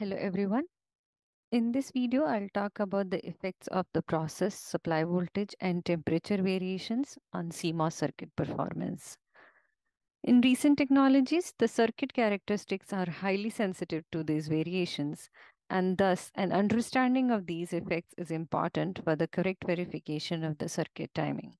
Hello everyone. In this video, I'll talk about the effects of the process, supply voltage, and temperature variations on CMOS circuit performance. In recent technologies, the circuit characteristics are highly sensitive to these variations, and thus an understanding of these effects is important for the correct verification of the circuit timing.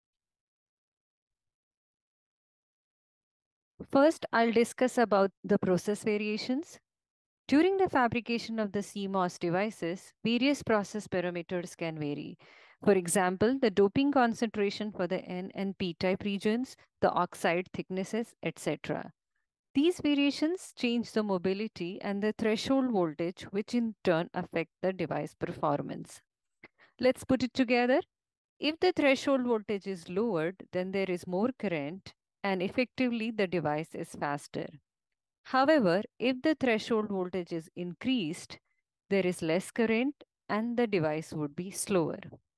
First, I'll discuss about the process variations. During the fabrication of the CMOS devices, various process parameters can vary. For example, the doping concentration for the N and P type regions, the oxide thicknesses, etc. These variations change the mobility and the threshold voltage, which in turn affect the device performance. Let's put it together. If the threshold voltage is lowered, then there is more current and effectively the device is faster. However, if the threshold voltage is increased, there is less current and the device would be slower.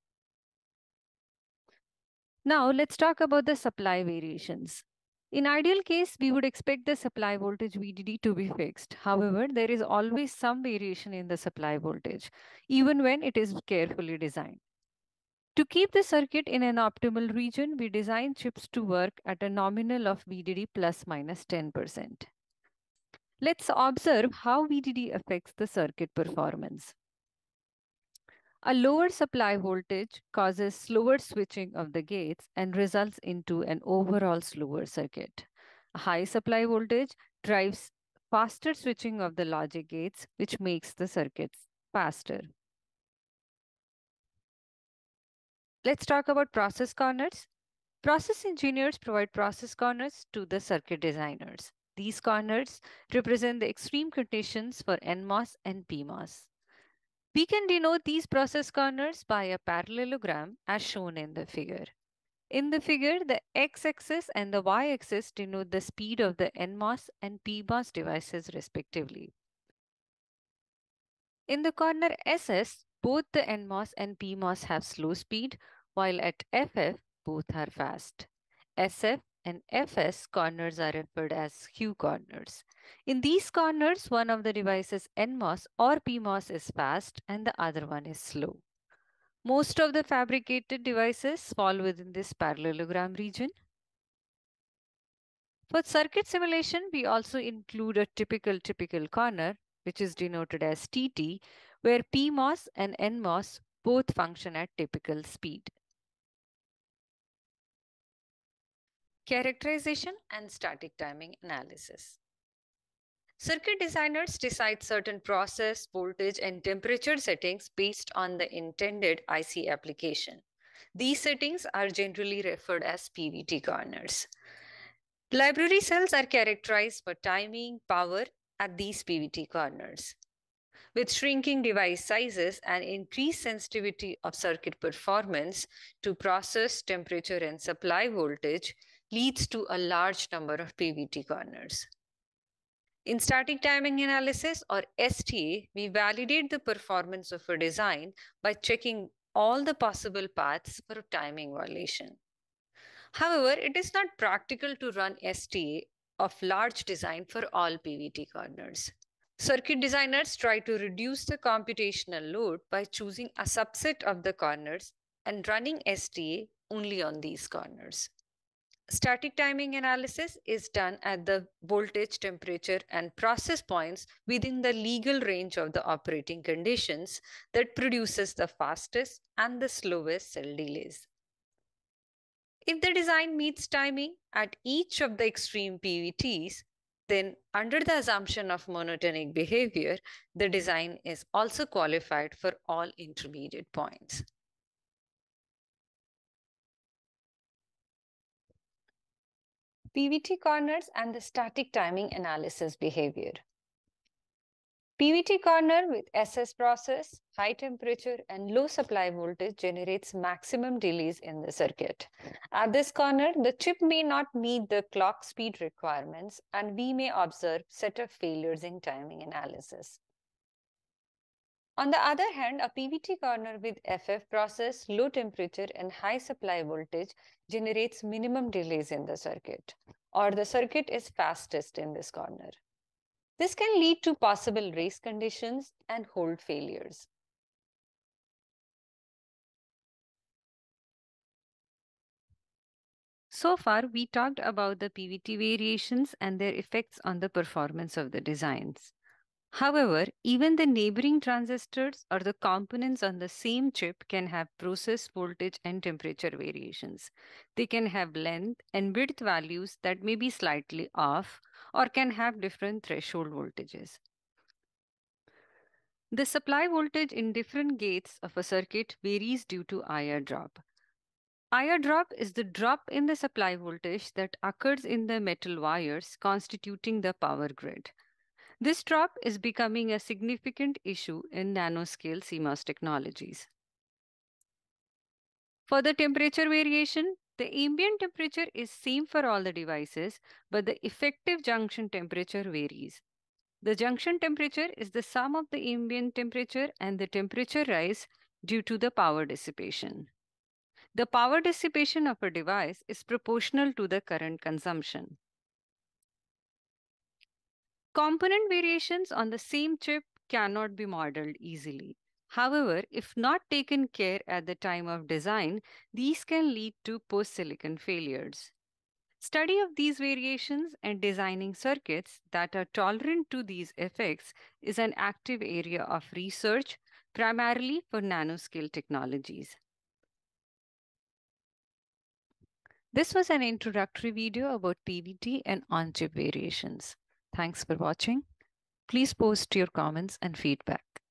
Now, let's talk about the supply variations. In ideal case, we would expect the supply voltage VDD to be fixed. However, there is always some variation in the supply voltage, even when it is carefully designed. To keep the circuit in an optimal region, we design chips to work at a nominal of VDD plus minus 10%. Let's observe how VDD affects the circuit performance. A lower supply voltage causes slower switching of the gates and results into an overall slower circuit. A high supply voltage drives faster switching of the logic gates, which makes the circuits faster. Let's talk about process corners. Process engineers provide process corners to the circuit designers. These corners represent the extreme conditions for NMOS and PMOS. We can denote these process corners by a parallelogram as shown in the figure. In the figure, the x-axis and the y-axis denote the speed of the NMOS and PMOS devices respectively. In the corner SS, both the NMOS and PMOS have slow speed, while at FF, both are fast. SF and FS corners are referred as Q corners. In these corners, one of the devices NMOS or PMOS is fast and the other one is slow. Most of the fabricated devices fall within this parallelogram region. For circuit simulation, we also include a typical corner, which is denoted as TT, where PMOS and NMOS both function at typical speed. Characterization and static timing analysis. Circuit designers decide certain process, voltage, and temperature settings based on the intended IC application. These settings are generally referred as PVT corners. Library cells are characterized for timing, power at these PVT corners. With shrinking device sizes and increased sensitivity of circuit performance to process, temperature, and supply voltage leads to a large number of PVT corners. In static timing analysis or STA, we validate the performance of a design by checking all the possible paths for a timing violation. However, it is not practical to run STA of large design for all PVT corners. Circuit designers try to reduce the computational load by choosing a subset of the corners and running STA only on these corners. Static timing analysis is done at the voltage, temperature, and process points within the legal range of the operating conditions that produces the fastest and the slowest cell delays. If the design meets timing at each of the extreme PVTs, then under the assumption of monotonic behavior, the design is also qualified for all intermediate points. PVT corners and the static timing analysis behavior. PVT corner with SS process, high temperature and low supply voltage generates maximum delays in the circuit. At this corner, the chip may not meet the clock speed requirements and we may observe set of failures in timing analysis. On the other hand, a PVT corner with FF process, low temperature and high supply voltage generates minimum delays in the circuit, or the circuit is fastest in this corner. This can lead to possible race conditions and hold failures. So far, we talked about the PVT variations and their effects on the performance of the designs. However, even the neighboring transistors or the components on the same chip can have process voltage and temperature variations. They can have length and width values that may be slightly off or can have different threshold voltages. The supply voltage in different gates of a circuit varies due to IR drop. IR drop is the drop in the supply voltage that occurs in the metal wires constituting the power grid. This drop is becoming a significant issue in nanoscale CMOS technologies. For the temperature variation, the ambient temperature is same for all the devices, but the effective junction temperature varies. The junction temperature is the sum of the ambient temperature and the temperature rise due to the power dissipation. The power dissipation of a device is proportional to the current consumption. Component variations on the same chip cannot be modeled easily. However, if not taken care at the time of design, these can lead to post-silicon failures. Study of these variations and designing circuits that are tolerant to these effects is an active area of research, primarily for nanoscale technologies. This was an introductory video about PVT and on-chip variations. Thanks for watching. Please post your comments and feedback.